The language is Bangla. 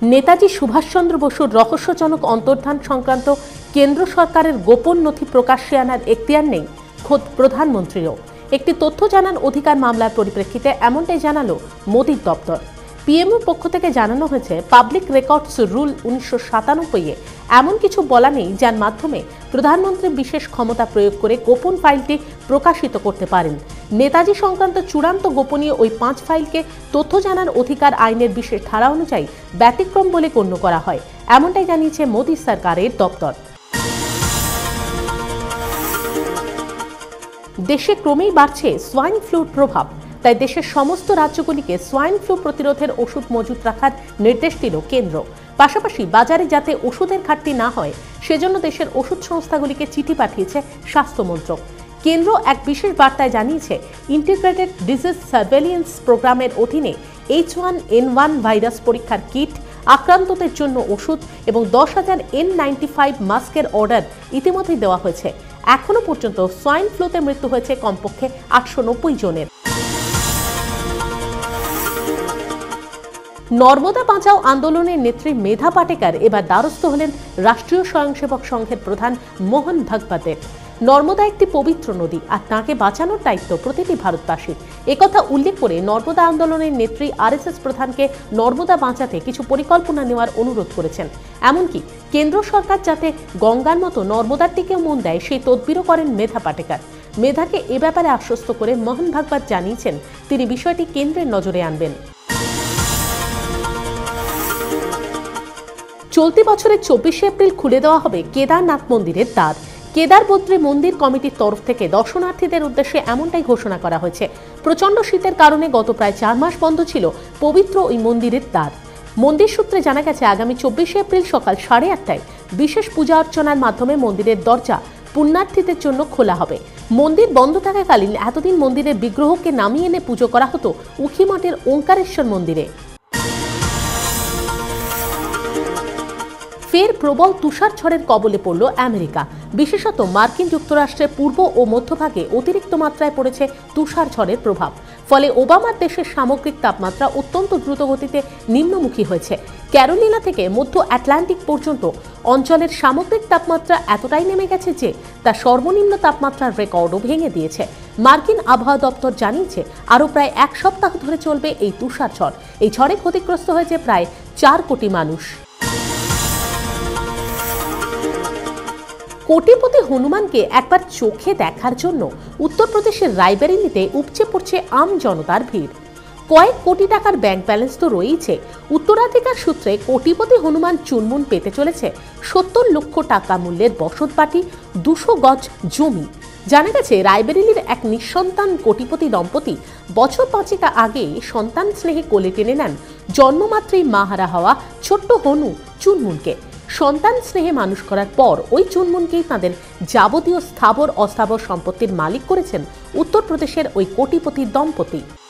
নেতাজি সুভাষচন্দ্র বসুর রহস্যজনক অন্তর্ধান সংক্রান্ত কেন্দ্র সরকারের গোপন নথি প্রকাশ্যে আনার এখতিয়ার নেই খোদ প্রধানমন্ত্রীরও। একটি তথ্য জানার অধিকার মামলার পরিপ্রেক্ষিতে এমনটাই জানালো মোদির দপ্তর। পিএমওর পক্ষ থেকে জানানো হয়েছে, পাবলিক রেকর্ডস রুল 1997-এ এমন কিছু বলা নেই যার মাধ্যমে প্রধানমন্ত্রী বিশেষ ক্ষমতা প্রয়োগ করে গোপন ফাইলটি প্রকাশিত করতে পারেন। নেতাজি সংক্রান্ত চূড়ান্ত গোপনীয় ওই 5 ফাইলকে তথ্য জানার অধিকার আইনের বিশেষ ধারা অনুযায়ী ব্যতিক্রম বলে গণ্য করা হয়, এমনটাই জানিয়েছে মোদী সরকারের দপ্তর। দেশে ক্রমেই বাড়ছে সোয়াইন ফ্লুর প্রভাব, তাই দেশের সমস্ত রাজ্যগুলিকে সোয়াইন ফ্লু প্রতিরোধের ওষুধ মজুত রাখার নির্দেশ দিল কেন্দ্র। পাশাপাশি বাজারে যাতে ওষুধের ঘাটতি না হয় সেজন্য দেশের ওষুধ সংস্থাগুলিকে চিঠি পাঠিয়েছে স্বাস্থ্য মন্ত্রক। কেন্দ্র এক বিশেষ বার্তায় জানিয়েছে, ইন্টিগ্রেটেড ডিজিজ সার্ভেলিয়েন্স প্রোগ্রামের অধীনে H1N1 ভাইরাস পরীক্ষার কিট, আক্রান্তদের জন্য ওষুধ এবং 10,000 N95 মাস্কের অর্ডার ইতিমধ্যেই দেওয়া হয়েছে। এখনো পর্যন্ত সোয়াইন ফ্লুতে মৃত্যু হয়েছে কমপক্ষে 890 জনের। নর্মদা বাঁচাও আন্দোলনের নেত্রী মেধা পাটেকার এবার দ্বারস্থ হলেন রাষ্ট্রীয় স্বয়ংসেবক সংঘের প্রধান মোহন ভাগবতের। নর্মদা একটি পবিত্র নদী, আর তাঁকে বাঁচানোর দায়িত্ব প্রতিটি ভারতবাসীর। একথা উল্লেখ করে নর্মদা আন্দোলনের নেত্রী আরএসএস প্রধানকে নর্মদা বাঁচাতে কিছু পরিকল্পনা নেওয়ার অনুরোধ করেছেন। এমনকি কেন্দ্র সরকার যাতে গঙ্গার মতো নর্মদার দিকেও মন দেয় সেই তদবিরও করেন মেধা পাটেকার। মেধাকে এ ব্যাপারে আশ্বস্ত করে মোহন ভাগবত জানিয়েছেন, তিনি বিষয়টি কেন্দ্রের নজরে আনবেন। চলতি বছরের 24শে এপ্রিল খুলে দেওয়া হবে কেদারনাথ মন্দিরের দ্বার। কেদারবদ্রী মন্দির কমিটির তরফ থেকে দর্শনার্থীদের উদ্দেশ্যে এমনটাই ঘোষণা করা হয়েছে। প্রচণ্ড শীতের কারণে গত প্রায় 4 মাস বন্ধ ছিল পবিত্র ওই মন্দিরের দ্বার। মন্দির সূত্রে জানা গেছে, আগামী 24শে এপ্রিল সকাল 8:30টায় বিশেষ পূজা অর্চনার মাধ্যমে মন্দিরের দরজা পুণ্যার্থীদের জন্য খোলা হবে। মন্দির বন্ধ থাকাকালীন এতদিন মন্দিরের বিগ্রহকে নামিয়ে এনে পুজো করা হতো উখিমঠের ওঙ্কারেশ্বর মন্দিরে। ফের প্রবল তুষার ঝড়ের কবলে পড়ল আমেরিকা। বিশেষত মার্কিন যুক্তরাষ্ট্রের পূর্ব ও মধ্যভাগে অতিরিক্ত মাত্রায় পড়েছে তুষার ঝড়ের প্রভাব। ফলে ওবামার দেশের সামগ্রিক তাপমাত্রা অত্যন্ত দ্রুত গতিতে নিম্নমুখী হয়েছে। ক্যারোলিনা থেকে মধ্য আটলান্টিক পর্যন্ত অঞ্চলের সামগ্রিক তাপমাত্রা এতটাই নেমে গেছে যে তা সর্বনিম্ন তাপমাত্রার রেকর্ডও ভেঙে দিয়েছে। মার্কিন আবহাওয়া দপ্তর জানিয়েছে, আরও প্রায় 1 সপ্তাহ ধরে চলবে এই তুষার ঝড়। এই ঝড়ে ক্ষতিগ্রস্ত হয়েছে প্রায় 4 কোটি মানুষ। কোটিপতি হনুমানকে একবার চোখে দেখার জন্য উত্তরপ্রদেশের রায়বেরেলিতে উপচে পড়ছে আম জনতার ভিড়। কয়েক কোটি টাকার ব্যাংক ব্যালেন্স তো রয়েছে, উত্তরাধিকার সূত্রে কোটিপতি হনুমান চুনমুন পেতে চলেছে 70 লক্ষ টাকা মূল্যের বসতবাটি, 200 গজ জমি। জানা গেছে, রায়বেরেলির এক নিঃসন্তান কোটিপতি দম্পতি বছর 5 আগে সন্তান স্নেহে কোলে টেনে নেন জন্মমাত্রেই মাহারা হওয়া ছোট্ট হনু চুনমুনকে। সন্তান স্নেহে মানুষ করার পর ওই চুনমুনকেই তাঁদের যাবতীয় স্থাবর অস্থাবর সম্পত্তির মালিক করেছেন উত্তরপ্রদেশের ওই কোটিপতি দম্পতি।